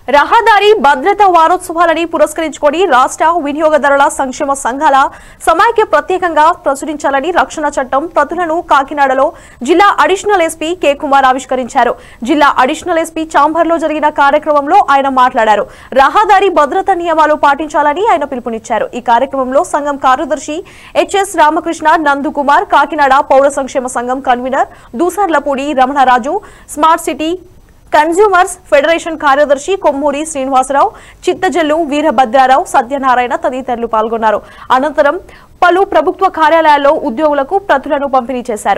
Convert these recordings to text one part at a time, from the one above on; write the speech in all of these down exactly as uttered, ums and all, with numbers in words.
రహదారి భద్రతా వారోత్సవాలని పురస్కరించుకొని రాష్ట్ర వినియోగదారుల సంక్షేమ సంఘాల సమైక్య ప్రత్యేకంగా ప్రచురించాలని రక్షణ చట్టం ప్రతులను కాకినాడలో జిల్లా అడిషనల్ ఎస్పీ కె కుమార్ ఆవిష్కరించారు. జిల్లా అడిషనల్ ఎస్పీ చాంబర్లో జరిగిన కార్యక్రమంలో ఆయన మాట్లాడారు. రహదారి భద్రతా నియమాలు పాటించాలని ఆయన పిలుపునిచ్చారు. ఈ కార్యక్రమంలో సంఘం కార్యదర్శి హెచ్ఎస్ రామకృష్ణ, నందుకుమార్, కాకినాడ పౌర సంక్షేమ సంఘం convener Dusarlapudi Ramanaraju, smart city consumers federation కార్యదర్శి కొమ్మూరి శ్రీనివాసరావు, చిత్తజల్లు వీరభద్రారావు, సత్యనారాయణ తదితరులు పాల్గొన్నారు. అనంతరం పలు ప్రభుత్వ కార్యాలయాల్లో ఉద్యోగులకు ప్రతులను పంపిణీ చేశారు.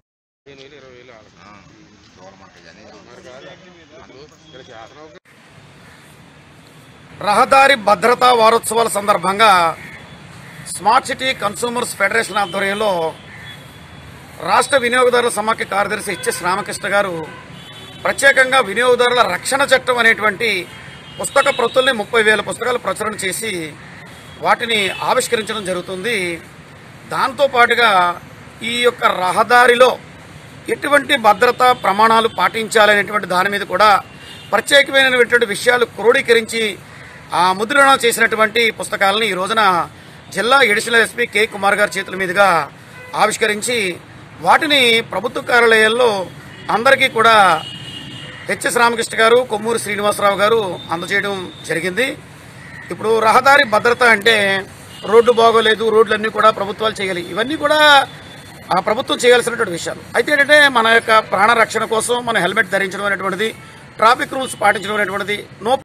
రహదారి భద్రతా వారోత్సవాల సందర్భంగా స్మార్ట్ సిటీ కన్స్యూమర్స్ ఫెడరేషన్ ఆధ్వర్యంలో రాష్ట్ర వినియోగదారుల సమాఖ్య కార్యదర్శి హెచ్ఎస్ రామకృష్ణ గారు ప్రత్యేకంగా వినియోగదారుల రక్షణ చట్టం అనేటువంటి పుస్తక ప్రతుల్ని ముప్పై వేల పుస్తకాలు ప్రచురణ చేసి వాటిని ఆవిష్కరించడం జరుగుతుంది. దాంతోపాటుగా ఈ యొక్క రహదారిలో ఎటువంటి భద్రతా ప్రమాణాలు పాటించాలనేటువంటి దాని మీద కూడా ప్రత్యేకమైనటువంటి విషయాలు క్రోడీకరించి ఆ ముద్రణ చేసినటువంటి పుస్తకాలని ఈ రోజున జిల్లా అడిషనల్ ఎస్పీ కె కుమార్ గారి చేతుల మీదుగా ఆవిష్కరించి వాటిని ప్రభుత్వ కార్యాలయాల్లో అందరికీ కూడా హెచ్ఎస్ రామకృష్ణ గారు, కొమ్మూరి శ్రీనివాసరావు గారు అందజేయడం జరిగింది. ఇప్పుడు రహదారి భద్రత అంటే రోడ్డు బాగోలేదు, రోడ్లన్నీ కూడా ప్రభుత్వాలు చేయాలి, ఇవన్నీ కూడా ఆ ప్రభుత్వం చేయాల్సినటువంటి విషయాలు. అయితే ఏంటంటే మన యొక్క ప్రాణ రక్షణ కోసం మనం హెల్మెట్ ధరించడం అనేటువంటిది, ట్రాఫిక్ రూల్స్ పాటించడం అనేటువంటిది, నో